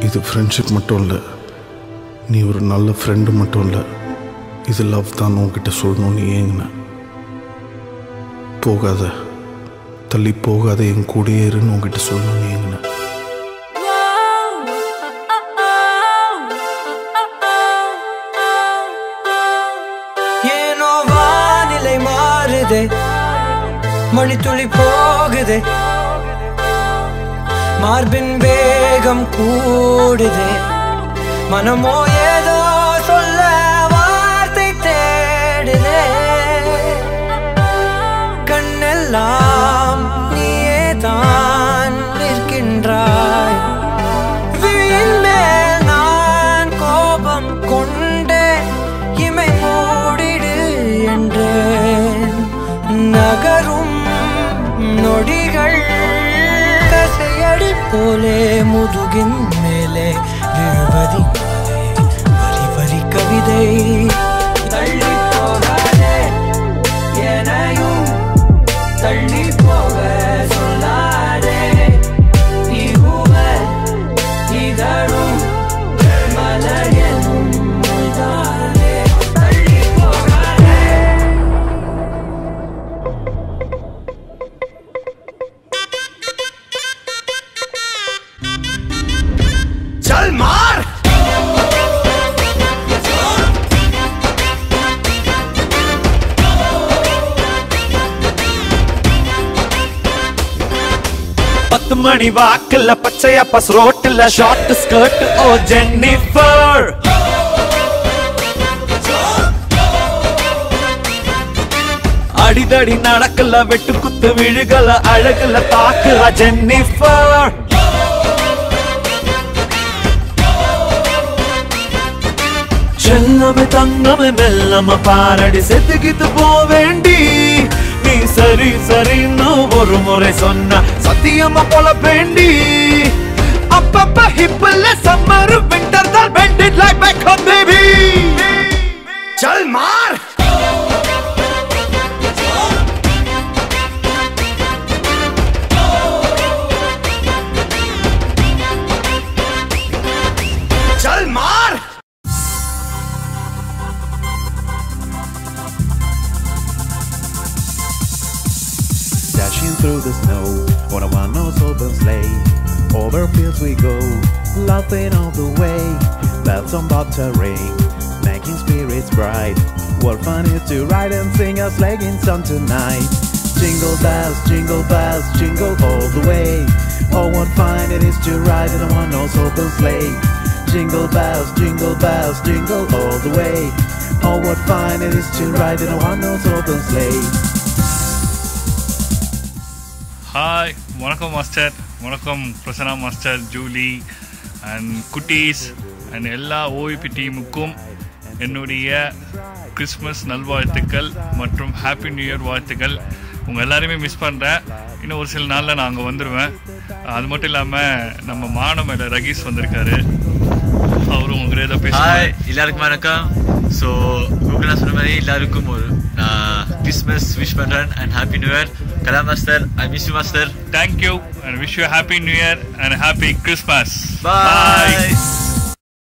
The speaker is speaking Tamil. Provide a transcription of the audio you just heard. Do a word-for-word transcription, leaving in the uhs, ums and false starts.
இது ஃப்ரெண்ட்ஷிப் மட்டும் இல்லை, நீ ஒரு நல்ல ஃப்ரெண்டு மட்டும் இல்லை, இது லவ் தான் உன்கிட்ட சொல்லணும்னு ஏங்கின. போகாத, தள்ளி போகாத, என் கூடயே இருன்னு உன்கிட்ட சொல்லணும்னு ஏங்கின. ஏனோ வானிலை மாறுதே, மணித்துளி போகுதே, மார்பின் வேகம் கூடுதே, மனமோ ஏதோ சொல்ல வார்த்தை தேடுதே. கண்ணெல்லாம் நீயே தான் நிற்கின்றாய், விழியின் மேல் நான் கோபம் கொண்டே இமை மூடிடு என்றேன். நகரும் நொடிகள் கசையடி போலே முதுகின் மேலே விழுவதி வரி வரி கவிதை. தள்ளி போகாதே எனையும் தள்ளி போக சொல்லாதே, நீ ஊவர் இதழும் மலையனும் முய்தானே. தள்ளி போகாதே. चल मार பத்து மணி வாக்குல பச்சையா பஸ் ரோட்டுல ஷார்ட் ஸ்கர்ட் ஓ ஜென்னிஃபர். அடிதடி நடக்கல வெட்டு குத்து விழுகல அழகுல தாக்குற ஜென்னிஃபர். செல்லமே தங்கமே மெல்லம பாரடி செத்துக்கிட்டு போவேண்டி. நீ சரி சரின்னு ஒரு முறை சொன்ன சத்தியமா போல வேண்டி. அப்பப்ப ஹிப்ல சம்மர் விண்டர் தான் bend it like back home baby. चल मार चल मार. Dashing through the snow on a one-horse open sleigh, over fields we go, laughing all the way. Bells on bobtail ring, making spirits bright. What fun it is to ride and sing a sleighing song tonight. Jingle bells, jingle bells, jingle all the way. Oh, what fun it is to ride in a one-horse open sleigh. Jingle bells, jingle bells, jingle all the way. Oh, what fun it is to ride in a one-horse open sleigh. Hi, வணக்கம் மாஸ்டர், வணக்கம் பிரசன்னா மாஸ்டர், ஜூலி அண்ட் குட்டீஸ் அண்ட் எல்லா ஓவிபி டீமுக்கும் என்னுடைய கிறிஸ்மஸ் நல்வாழ்த்துக்கள் மற்றும் ஹாப்பி நியூ இயர் வாழ்த்துக்கள். உங்கள் எல்லாரையுமே மிஸ் பண்ணுறேன். இன்னும் ஒரு சில நாளில் நான் அங்கே வந்துடுவேன். அது மட்டும் இல்லாமல் நம்ம மானமேல ரகீஸ் வந்திருக்காரு, அவரும் உங்கள் ஏதோ பேச. ஹாய் எல்லாருக்கும் வணக்கம். ஸோ கூகுள் சொன்ன மாதிரி எல்லாருக்கும் ஒரு நான் கிறிஸ்மஸ் விஷ் பண்ணுறேன் and happy new year. Kala master, I miss you master. Thank you and wish you happy new year and happy Christmas. Bye.